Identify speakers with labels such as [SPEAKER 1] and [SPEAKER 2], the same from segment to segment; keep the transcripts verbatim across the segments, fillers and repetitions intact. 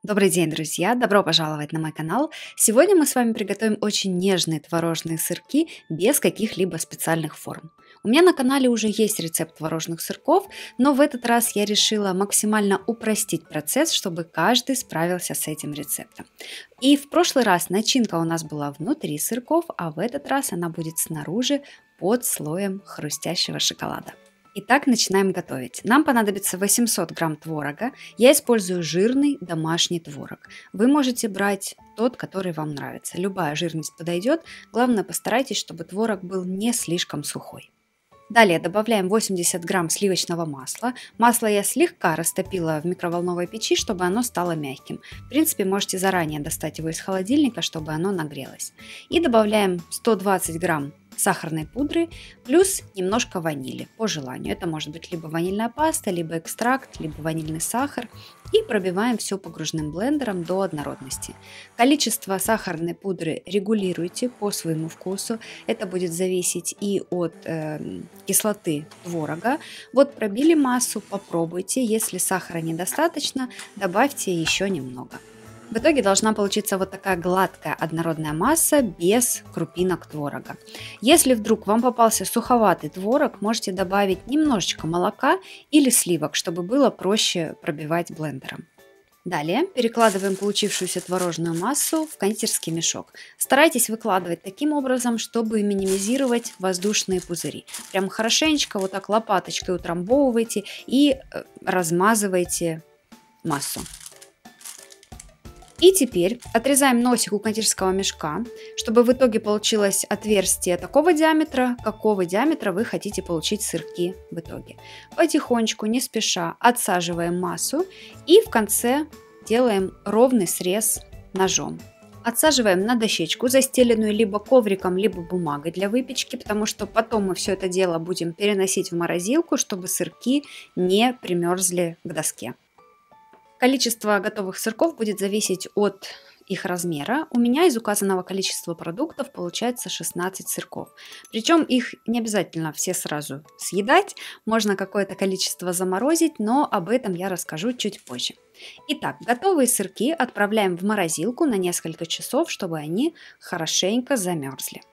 [SPEAKER 1] Добрый день, друзья! Добро пожаловать на мой канал! Сегодня мы с вами приготовим очень нежные творожные сырки без каких-либо специальных форм. У меня на канале уже есть рецепт творожных сырков, но в этот раз я решила максимально упростить процесс, чтобы каждый справился с этим рецептом. И в прошлый раз начинка у нас была внутри сырков, а в этот раз она будет снаружи под слоем хрустящего шоколада. Итак, начинаем готовить. Нам понадобится восемьсот грамм творога. Я использую жирный домашний творог. Вы можете брать тот, который вам нравится. Любая жирность подойдет. Главное, постарайтесь, чтобы творог был не слишком сухой. Далее добавляем восемьдесят грамм сливочного масла. Масло я слегка растопила в микроволновой печи, чтобы оно стало мягким. В принципе, можете заранее достать его из холодильника, чтобы оно нагрелось. И добавляем сто двадцать грамм сахарной пудры плюс немножко ванили по желанию. Это может быть либо ванильная паста, либо экстракт, либо ванильный сахар. И пробиваем все погружным блендером до однородности. Количество сахарной пудры регулируйте по своему вкусу. Это будет зависеть и от э, кислоты творога. Вот пробили массу, попробуйте. Если сахара недостаточно, добавьте еще немного. В итоге должна получиться вот такая гладкая однородная масса без крупинок творога. Если вдруг вам попался суховатый творог, можете добавить немножечко молока или сливок, чтобы было проще пробивать блендером. Далее перекладываем получившуюся творожную массу в кондитерский мешок. Старайтесь выкладывать таким образом, чтобы минимизировать воздушные пузыри. Прям хорошенечко вот так лопаточкой утрамбовывайте и размазывайте массу. И теперь отрезаем носик у кондитерского мешка, чтобы в итоге получилось отверстие такого диаметра, какого диаметра вы хотите получить сырки в итоге. Потихонечку, не спеша, отсаживаем массу и в конце делаем ровный срез ножом. Отсаживаем на дощечку, застеленную либо ковриком, либо бумагой для выпечки, потому что потом мы все это дело будем переносить в морозилку, чтобы сырки не примерзли к доске. Количество готовых сырков будет зависеть от их размера. У меня из указанного количества продуктов получается шестнадцать сырков. Причем их не обязательно все сразу съедать, можно какое-то количество заморозить, но об этом я расскажу чуть позже. Итак, готовые сырки отправляем в морозилку на несколько часов, чтобы они хорошенько замерзли.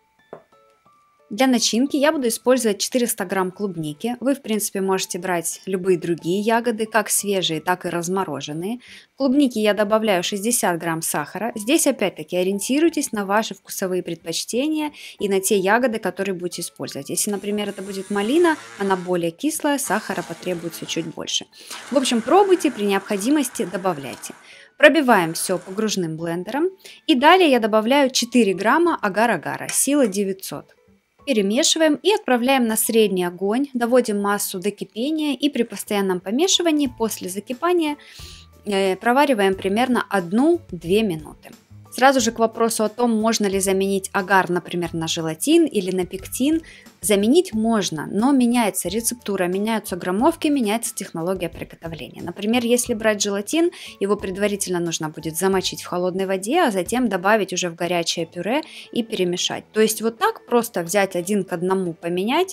[SPEAKER 1] Для начинки я буду использовать четыреста грамм клубники. Вы, в принципе, можете брать любые другие ягоды, как свежие, так и размороженные. В клубники я добавляю шестьдесят грамм сахара. Здесь, опять-таки, ориентируйтесь на ваши вкусовые предпочтения и на те ягоды, которые будете использовать. Если, например, это будет малина, она более кислая, сахара потребуется чуть больше. В общем, пробуйте, при необходимости добавляйте. Пробиваем все погружным блендером. И далее я добавляю четыре грамма агар-агара, сила девятьсот. Перемешиваем и отправляем на средний огонь, доводим массу до кипения и при постоянном помешивании после закипания э, провариваем примерно одну-две минуты. Сразу же к вопросу о том, можно ли заменить агар, например, на желатин или на пектин. Заменить можно, но меняется рецептура, меняются граммовки, меняется технология приготовления. Например, если брать желатин, его предварительно нужно будет замочить в холодной воде, а затем добавить уже в горячее пюре и перемешать. То есть вот так просто взять один к одному поменять,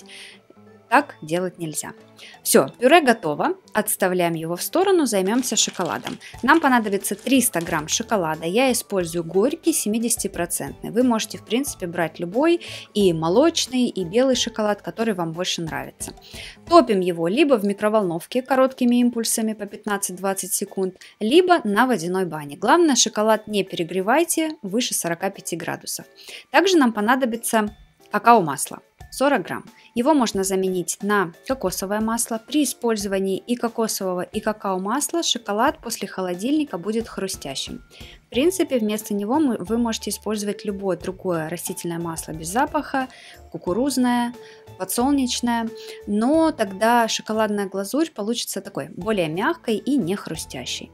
[SPEAKER 1] так делать нельзя. Все, пюре готово. Отставляем его в сторону, займемся шоколадом. Нам понадобится триста грамм шоколада. Я использую горький семьдесят процентов. Вы можете, в принципе, брать любой, и молочный, и белый шоколад, который вам больше нравится. Топим его либо в микроволновке короткими импульсами по пятнадцать-двадцать секунд, либо на водяной бане. Главное, шоколад не перегревайте выше сорока пяти градусов. Также нам понадобится какао-масло. сорок грамм. Его можно заменить на кокосовое масло. При использовании и кокосового, и какао-масла шоколад после холодильника будет хрустящим. В принципе, вместо него вы можете использовать любое другое растительное масло без запаха, кукурузное, подсолнечное, но тогда шоколадная глазурь получится такой более мягкой и не хрустящей.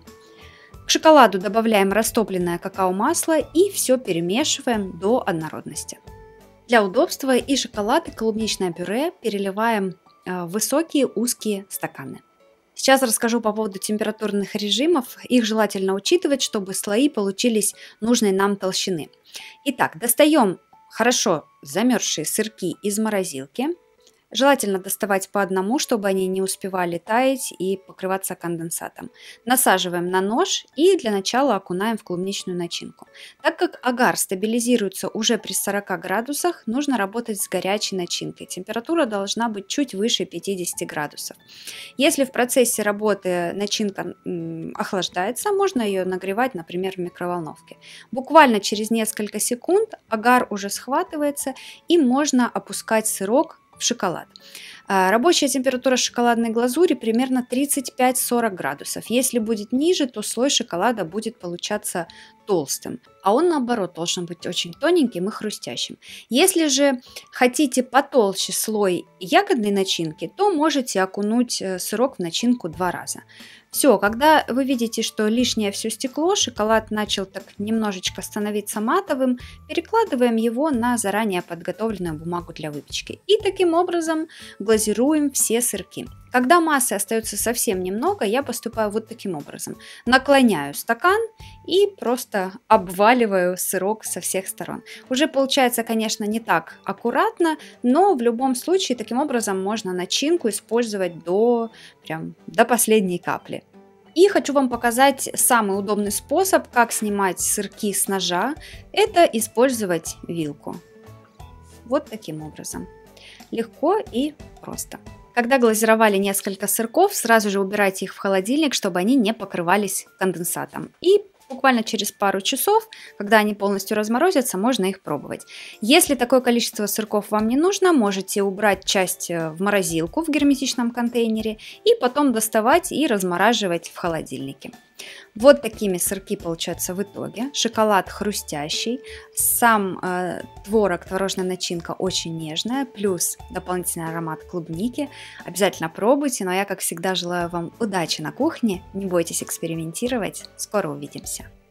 [SPEAKER 1] К шоколаду добавляем растопленное какао-масло и все перемешиваем до однородности. Для удобства и шоколад, и клубничное пюре переливаем в высокие узкие стаканы. Сейчас расскажу по поводу температурных режимов. Их желательно учитывать, чтобы слои получились нужной нам толщины. Итак, достаем хорошо замерзшие сырки из морозилки. Желательно доставать по одному, чтобы они не успевали таять и покрываться конденсатом. Насаживаем на нож и для начала окунаем в клубничную начинку. Так как агар стабилизируется уже при сорока градусах, нужно работать с горячей начинкой. Температура должна быть чуть выше пятидесяти градусов. Если в процессе работы начинка м, охлаждается, можно ее нагревать, например, в микроволновке. Буквально через несколько секунд агар уже схватывается и можно опускать сырок в шоколад. Рабочая температура шоколадной глазури примерно тридцать пять - сорок градусов. Если будет ниже, то слой шоколада будет получаться толстым, а он наоборот должен быть очень тоненьким и хрустящим. Если же хотите потолще слой ягодной начинки, то можете окунуть сырок в начинку два раза. Все, когда вы видите, что лишнее все стекло, шоколад начал так немножечко становиться матовым, перекладываем его на заранее подготовленную бумагу для выпечки. И таким образом глазируем все сырки. Когда массы остается совсем немного, я поступаю вот таким образом. Наклоняю стакан и просто обваливаю сырок со всех сторон. Уже получается, конечно, не так аккуратно, но в любом случае таким образом можно начинку использовать до, прям, до последней капли. И хочу вам показать самый удобный способ, как снимать сырки с ножа. Это использовать вилку. Вот таким образом. Легко и просто. Когда глазировали несколько сырков, сразу же убирайте их в холодильник, чтобы они не покрывались конденсатом. И буквально через пару часов, когда они полностью разморозятся, можно их пробовать. Если такое количество сырков вам не нужно, можете убрать часть в морозилку в герметичном контейнере и потом доставать и размораживать в холодильнике. Вот такими сырки получаются в итоге. Шоколад хрустящий, сам э, творог, творожная начинка очень нежная, плюс дополнительный аромат клубники. Обязательно пробуйте, но я, как всегда, желаю вам удачи на кухне. Не бойтесь экспериментировать. Скоро увидимся.